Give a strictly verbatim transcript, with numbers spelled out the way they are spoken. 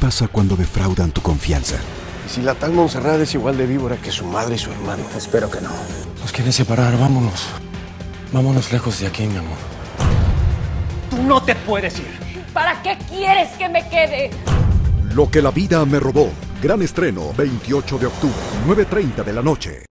pasa cuando defraudan tu confianza? ¿Y si la tal Montserrat es igual de víbora que su madre y su hermano? Espero que no. Nos quieren separar, vámonos. Vámonos lejos de aquí, mi amor. Tú no te puedes ir. ¿Para qué quieres que me quede? Lo que la vida me robó. Gran estreno, veintiocho de octubre, nueve treinta de la noche.